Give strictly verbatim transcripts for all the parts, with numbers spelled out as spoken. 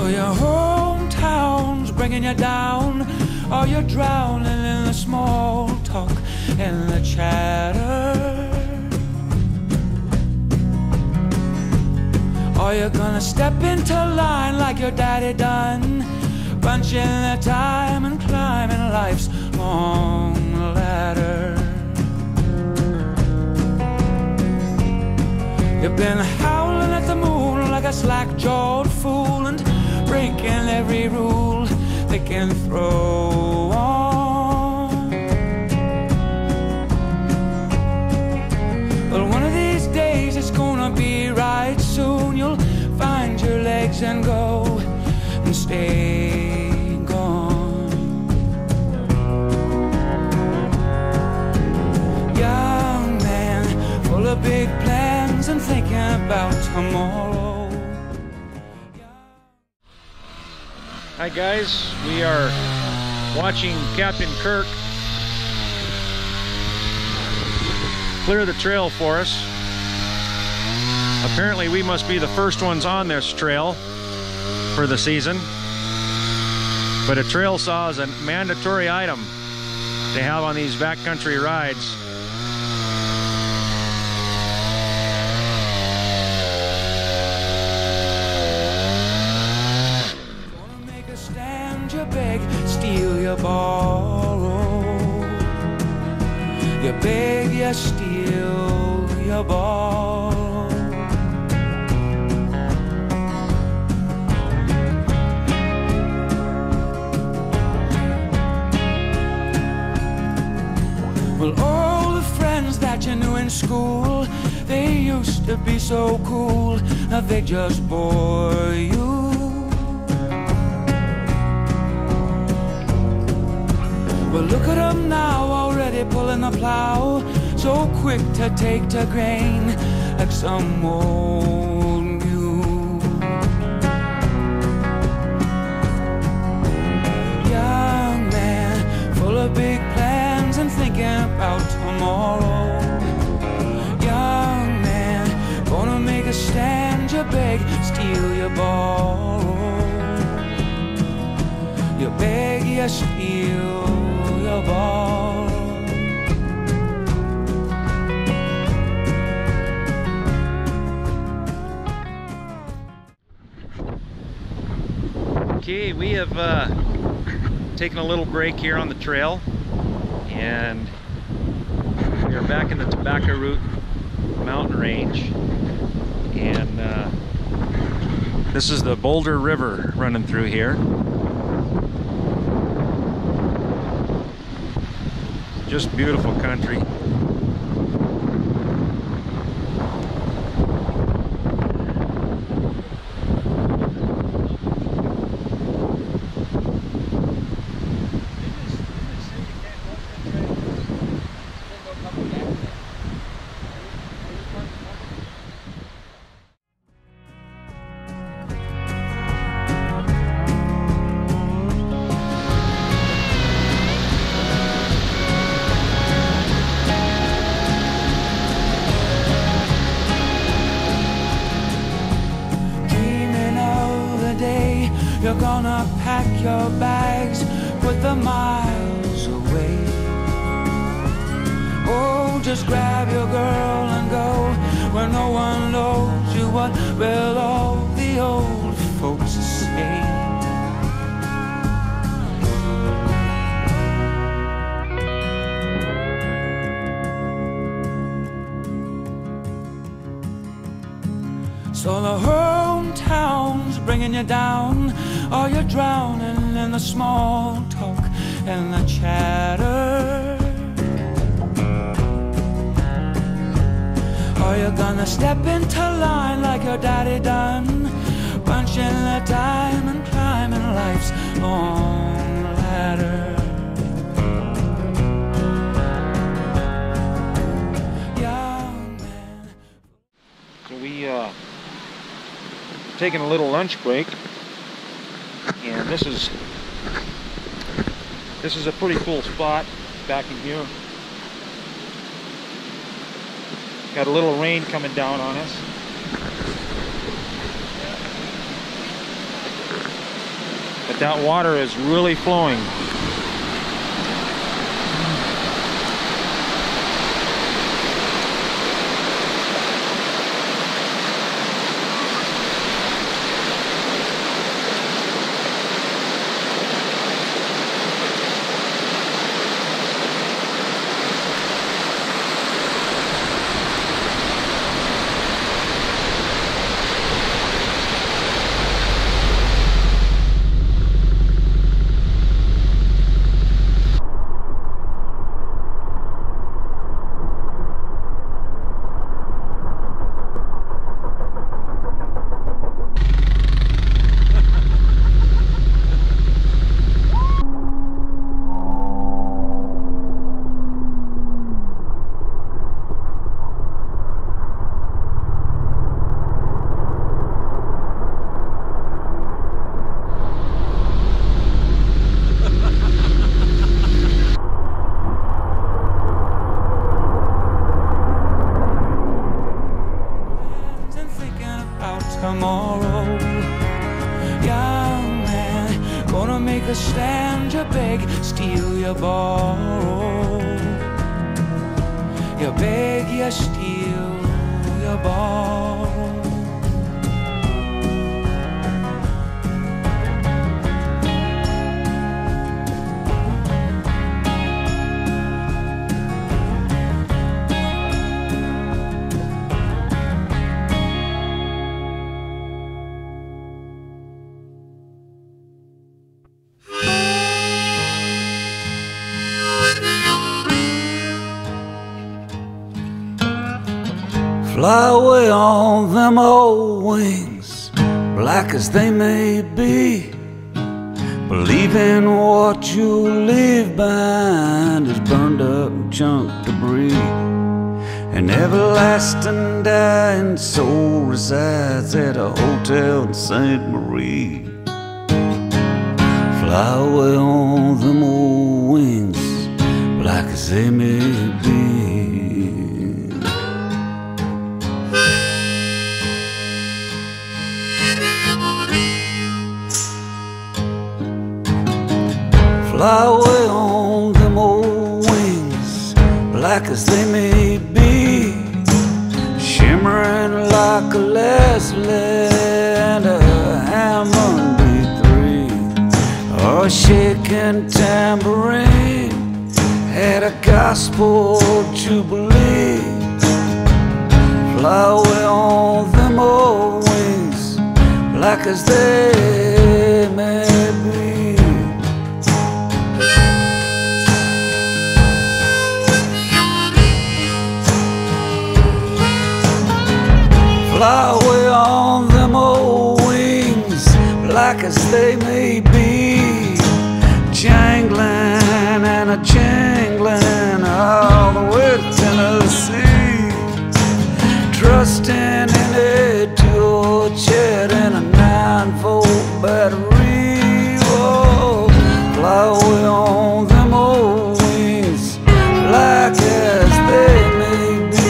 So your hometown's bringing you down, or you're drowning in the small talk and the chatter. Or you're gonna step into line like your daddy done, punching the time and climbing life's long ladder. You've been howling at the moon like a slack-jawed fool and breaking every rule they can throw on. Well, one of these days it's gonna be right soon. You'll find your legs and go and stay gone. Young man, full of big plans and thinking about tomorrow. Hi guys, we are watching Captain Kirk clear the trail for us. Apparently we must be the first ones on this trail for the season, but a trail saw is a mandatory item to have on these backcountry rides. You beg, steal, you borrow. You beg, you steal, you borrow. Well, all the friends that you knew in school, they used to be so cool. Now they just bore you. Well, look at them now, already pulling the plow, so quick to take to grain, like some old mule. Young man, full of big plans and thinking about tomorrow. Young man, gonna make a stand, you beg, steal, you borrow. You beg, you steal, you borrow. Okay, we have uh, taken a little break here on the trail, and we are back in the Tobacco Root mountain range, and uh, this is the Boulder River running through here. Just beautiful country. You're gonna pack your bags, put the miles away. Oh, just grab your girl and go where no one knows you. What will all the old folks say? So the hometown's bringing you down, or you're drowning in the small talk and the chatter. Or you're gonna step into line like your daddy done, punching the time and climbing life's long ladder. Young man. So we uh taking a little lunch break, and this is this is a pretty cool spot back in here. Got a little rain coming down on us. that water is really flowing. Tomorrow, young man, gonna make a stand, you beg, steal, you borrow. You beg, you steal, you borrow. Fly away on them old wings, black as they may be. Believe in what you leave behind is burned up junk debris. An everlasting dying soul resides at a hotel in Saint Marie. Fly away on them old wings, black as they may be. Fly away on them old wings, black as they may be, shimmering like a Leslie and a Hammond B three, or a shaking tambourine at a gospel jubilee. Fly away on them old wings, black as they may be. Fly away on them old wings, black as they may be, jangling and a jangling all the way to Tennessee, trusting in a two-jet and a nine-volt battery. Oh, fly away on them old wings, black as they may be.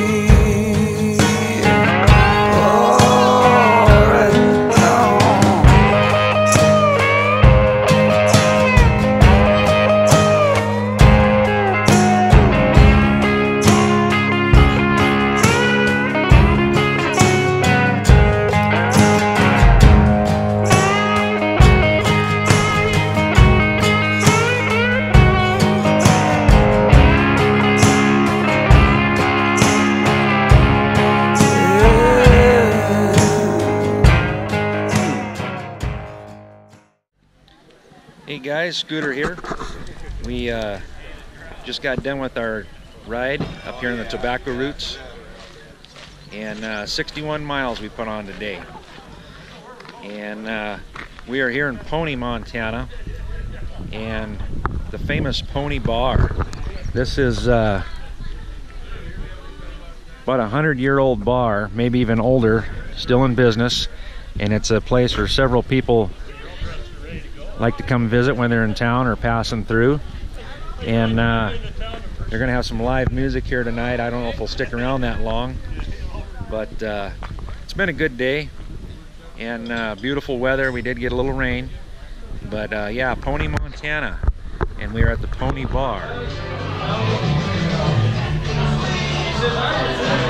Hey guys, Scooter here. We uh, just got done with our ride up here in the tobacco roots, and uh, sixty-one miles we put on today. And uh, we are here in Pony, Montana, and the famous Pony Bar. This is uh, about a hundred year old bar, maybe even older, still in business, and it's a place where several people like to come visit when they're in town or passing through. And uh, they're gonna have some live music here tonight. I don't know if we'll stick around that long, but uh, it's been a good day and uh, beautiful weather. We did get a little rain, But uh, yeah, Pony, Montana, and we are at the Pony Bar.